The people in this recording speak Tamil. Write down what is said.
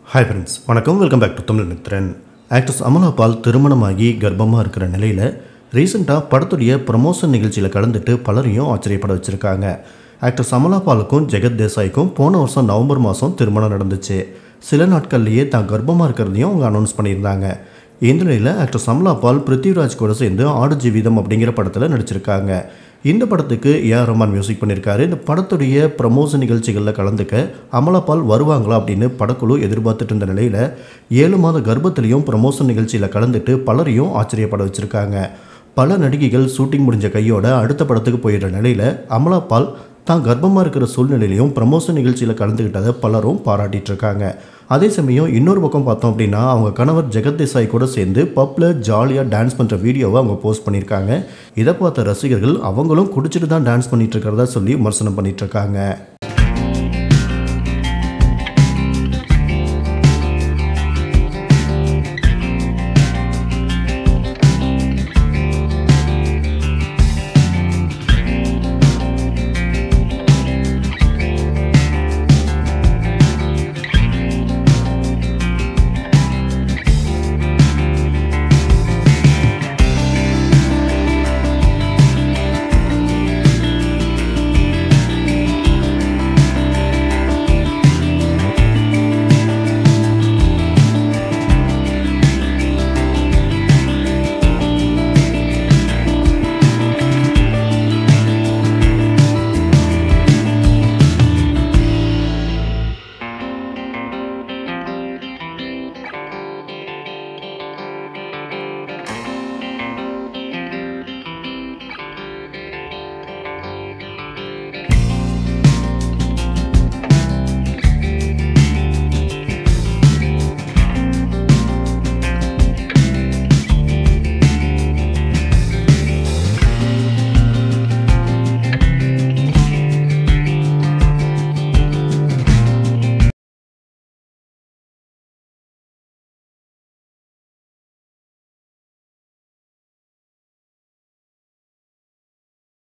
Hi friends, வணக்கம் வெல்கம் பேக் டு தமிழ்Mithran. ஆக்ட்ரஸ் அமலா பால் திருமணமாகி கர்ப்பமாக இருக்கிற நிலையில் ரீசெண்டாக படத்துடைய ப்ரமோஷன் நிகழ்ச்சியில் கலந்துட்டு பலரையும் ஆச்சரியப்பட வச்சுருக்காங்க. ஆக்ட்ரஸ் அமலா பாலுக்கும் ஜெகத் தேசாய்க்கும் போன வருஷம் நவம்பர் மாதம் திருமணம் நடந்துச்சு. சில நாட்கள்லேயே தான் கர்ப்பமாக இருக்கிறதையும் அவங்க அனௌன்ஸ் பண்ணியிருந்தாங்க. இந்த நிலையில் ஆக்ட்ரஸ் அமலா பால் பிருத்திவிராஜ் கூட சேர்ந்து ஆடு ஜீவிதம் அப்படிங்கிற படத்தில் நடிச்சிருக்காங்க. இந்த படத்துக்கு ஏஆர் ரஹ்மான் மியூசிக் பண்ணியிருக்காரு. இந்த படத்துடைய ப்ரமோஷன் நிகழ்ச்சிகளில் கலந்துக்க அமலா பால் வருவாங்களா அப்படின்னு படக்குழு எதிர்பார்த்துட்டு இருந்த நிலையில் 7 மாத கர்ப்பத்திலையும் ப்ரமோஷன் நிகழ்ச்சியில் கலந்துட்டு பலரையும் ஆச்சரியப்பட வச்சுருக்காங்க. பல நடிகைகள் ஷூட்டிங் முடிஞ்ச கையோட அடுத்த படத்துக்கு போயிடுற நிலையில் அமலா பால் தான் கர்ப்பமாக இருக்கிற சூழ்நிலையிலையும் ப்ரமோஷன் நிகழ்ச்சியில் கலந்துக்கிட்டதை பலரும் பாராட்டிட்டு இருக்காங்க. அதே சமயம் இன்னொரு பக்கம் பார்த்தோம் அப்படின்னா அவங்க கணவர் ஜெகத் தேசாய் கூட சேர்ந்து பப்பில் ஜாலியாக டான்ஸ் பண்ணுற வீடியோவை அவங்க போஸ்ட் பண்ணியிருக்காங்க. இதை பார்த்த ரசிகர்கள் அவங்களும் குடிச்சிட்டு தான் டான்ஸ் பண்ணிட்டு இருக்கிறதா சொல்லி விமர்சனம் பண்ணிட்டு இருக்காங்க.